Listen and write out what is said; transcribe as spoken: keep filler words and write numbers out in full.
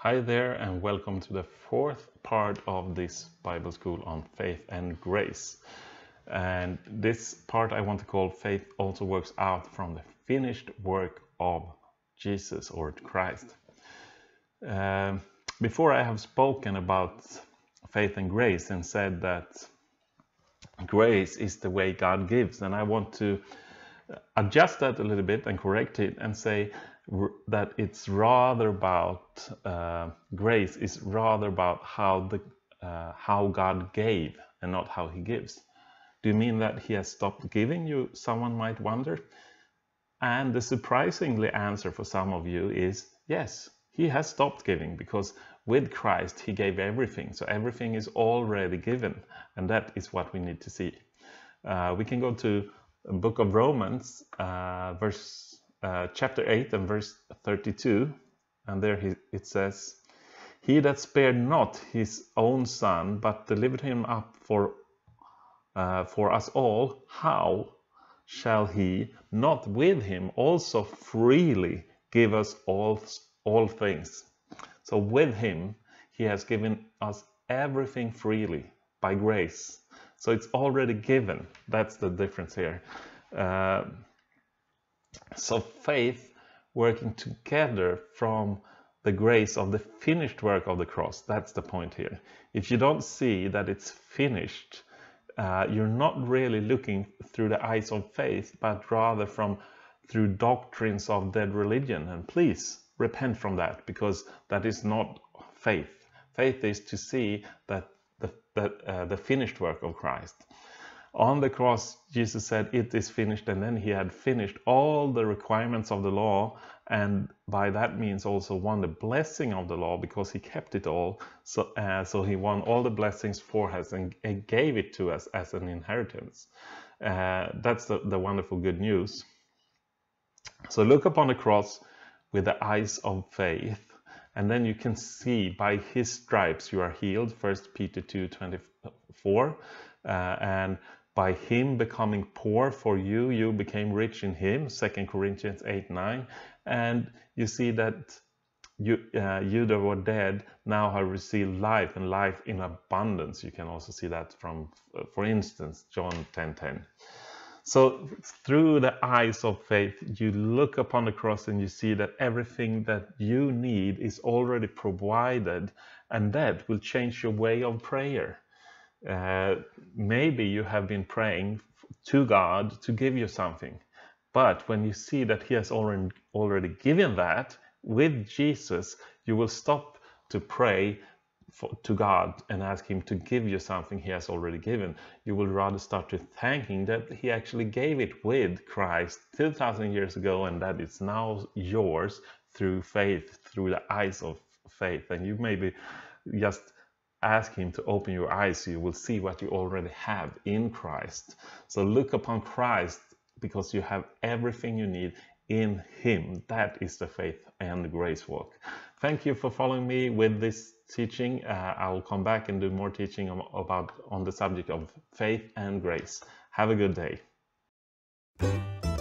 Hi there, and welcome to the fourth part of this Bible school on faith and grace. And this part I want to call Faith Also Works Out from the Finished Work of Jesus or Christ. Um, before I have spoken about faith and grace and said that grace is the way God gives, and I want to adjust that a little bit and correct it and say that it's rather about uh, grace is rather about how the uh, how God gave and not how he gives. Do you mean that he has stopped giving you? Someone might wonder. And the surprisingly answer for some of you is yes, he has stopped giving, because with Christ he gave everything. So everything is already given, and that is what we need to see. Uh, we can go to the book of Romans, uh, verse uh, chapter eight and verse thirty-two, and there he, it says, "He that spared not his own son, but delivered him up for uh, for us all, how shall he not with him also freely give us all all things?" So with him he has given us everything freely by grace. So it's already given. That's the difference here. Uh, so faith working together from the grace of the finished work of the cross. That's the point here. If you don't see that it's finished, uh, you're not really looking through the eyes of faith, but rather from through doctrines of dead religion. And please repent from that, because that is not faith. Faith is to see that the, that, uh, the finished work of Christ. On the cross, Jesus said, "It is finished," and then he had finished all the requirements of the law, and by that means also won the blessing of the law, because he kept it all. So, uh, so he won all the blessings for us and, and gave it to us as an inheritance. Uh, that's the, the wonderful good news. So look upon the cross with the eyes of faith, and then you can see by his stripes you are healed, First Peter two twenty-four, uh, and by him becoming poor for you, you became rich in him, Second Corinthians eight nine, and you see that you, uh, you that were dead now have received life, and life in abundance. You can also see that from, uh, for instance, John ten ten. So through the eyes of faith, you look upon the cross and you see that everything that you need is already provided, and that will change your way of prayer. Uh, maybe you have been praying to God to give you something, but when you see that he has already, already given that with Jesus, you will stop to pray For, to God and ask him to give you something he has already given. You will rather start to thank him that he actually gave it with Christ two thousand years ago, and that it's now yours through faith, through the eyes of faith. And you maybe just ask him to open your eyes so you will see what you already have in Christ. So look upon Christ, because you have everything you need in him. That is the faith and grace walk. Thank you for following me with this teaching. Uh, I will come back and do more teaching about on the subject of faith and grace. Have a good day.